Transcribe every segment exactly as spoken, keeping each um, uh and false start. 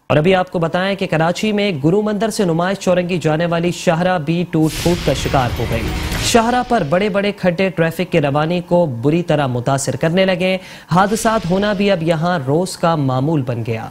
اور ابھی آپ کو بتائیں کہ کراچی میں گرو مندر سے نمائش چورنگی جانے والی شاہراہ بھی ٹوٹ پھوٹ کا شکار ہو گئی۔ شاہراہ پر بڑے بڑے کھڈے ٹریفک کی روانی کو بری طرح متاثر کرنے لگے۔ حادثات ہونا بھی اب یہاں روز کا معمول بن گیا۔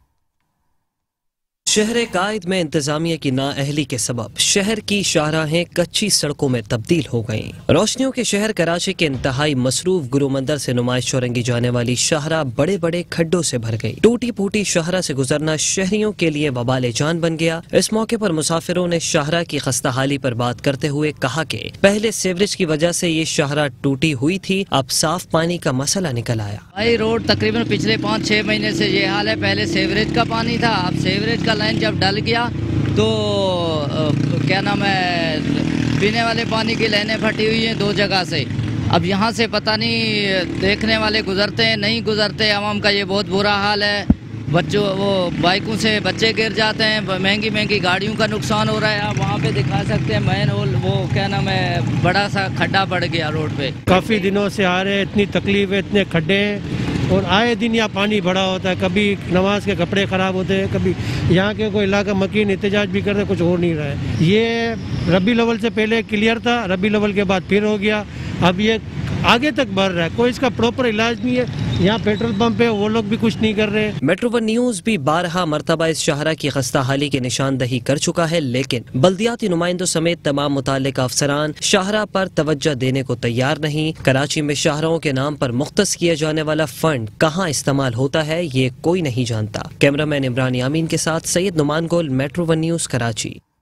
شہر قائد میں انتظامیہ کی نااہلی کے سبب شہر کی شاہراہیں کچی سڑکوں میں تبدیل ہو گئیں۔ روشنیوں کے شہر کراچی کے انتہائی مصروف گرو مندر سے نمائش چورنگی جانے والی شاہراہ بڑے بڑے کھڈوں سے بھر گئی۔ ٹوٹی پھوٹی شاہراہ سے گزرنا شہریوں کے لیے وبال جان بن گیا۔ اس موقع پر مسافروں نے شاہراہ کی خستہ حالی پر بات کرتے ہوئے کہا کہ پہلے سیوریج کی وجہ سے یہ شاہراہ ٹوٹی ہوئی تھی، اب صاف پانی کا مسئلہ نکل آیا۔ بھائی روڈ تقریباً پچھلے پانچ چھ مہینے سے یہ حال ہے۔ پہلے سیوریج کا پانی تھا، اب سیوریج کا لائن جب ڈل گیا تو کیا نام ہے پینے والے پانی کی لائنیں پھٹی ہوئی ہیں دو جگہ سے۔ اب یہاں سے پتہ نہیں دیکھنے والے گزرتے ہیں نہیں گزرتے، عوام کا یہ بہت برا حال ہے۔ بچوں وہ بائکوں سے بچے گر جاتے ہیں، مہنگی مہنگی گاڑیوں کا نقصان ہو رہا ہے۔ آپ وہاں پہ دکھا سکتے ہیں مین ہول، وہ کیا نام ہے بڑا سا کھڈا پڑ گیا روڈ پہ۔ کافی دنوں سے آ رہے، اتنی تکلیف ہے، اتنے کھڈے ہیں اور آئے دن یہاں پانی بڑا ہوتا ہے۔ کبھی نماز کے کپڑے خراب ہوتے ہیں، کبھی یہاں کے کوئی علاقہ مکین احتجاج بھی کرتے، کچھ ہو نہیں رہا ہے۔ یہ ربی الاول سے پہلے کلیئر تھا، ربی الاول کے بعد پھر ہو گیا، اب یہ آگے تک بڑھ رہا ہے۔ کوئی اس کا پروپر علاج نہیں ہے۔ یہاں پیٹرول پمپ ہے، وہ لوگ بھی کچھ نہیں کر رہے۔ میٹرو ون نیوز بھی بارہا مرتبہ اس شاہراہ کی خستہ حالی کی نشاندہی کر چکا ہے، لیکن بلدیاتی نمائندوں سمیت تمام متعلقہ افسران شاہراہ پر توجہ دینے کو تیار نہیں۔ کراچی میں شاہراہوں کے نام پر مختص کیا جانے والا فنڈ کہاں استعمال ہوتا ہے یہ کوئی نہیں جانتا۔ کیمرہ مین عمران یامین کے ساتھ سید نعمان گول، میٹرو ون نیوز، کراچی۔